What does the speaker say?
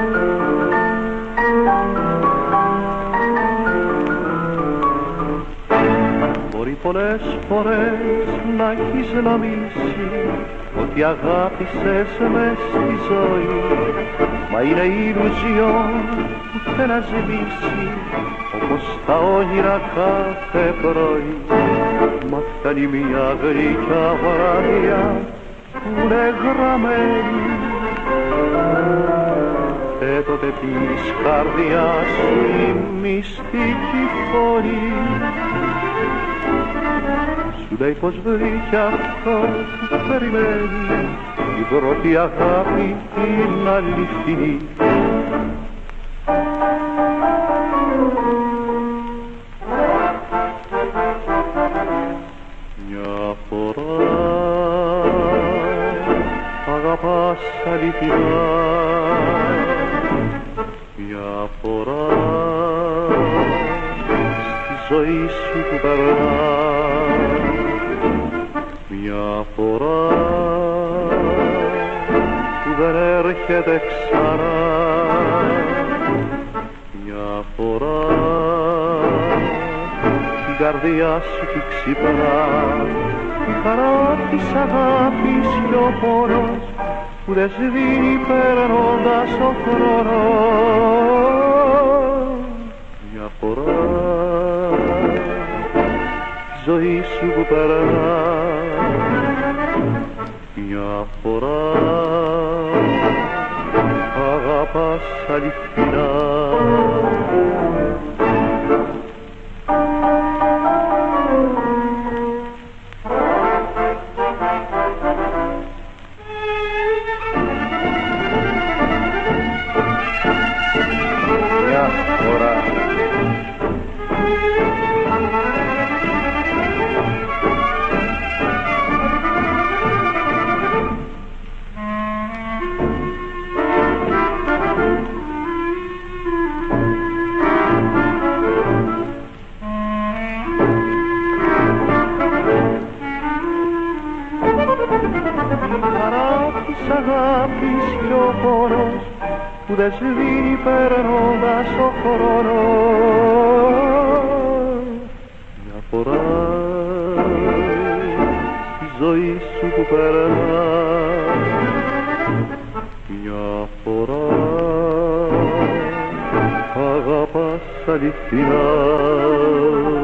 Μπορεί πολλές φορές να έχεις νομίσει ότι αγάπησες μες στη ζωή, μα είναι ηλουζιόν που θε να σβήσει όπως τα όνειρα κάθε πρωί. Μα φτάνει μια γλυκιά βραδιά που είναι γραμμένη και τότε της καρδιάς σου η μυστική φωνή σου λέει πως βρήκε αυτό που περιμένει, η πρώτη αγάπη την αληθινή. Μια φορά αγαπάς αληθινά, μια φορά στη ζωή σου που περνά, μια φορά που δεν έρχεται ξανά, μια φορά την καρδιά σου τη ξυπνά η χαρά της αγάπης κι ο πόνος που δεν σβήνει περνώντας ο χρόνος. Μια φορά τη ζωή σου που περνά, μια φορά αγαπάς αληθινά. Μια φορά αγάπης κι ο πόνος που δεν σβήνει περνώντας ο χρόνος. Μια φορά στη ζωή σου που περνά, μια φορά αγαπάς αληθινά.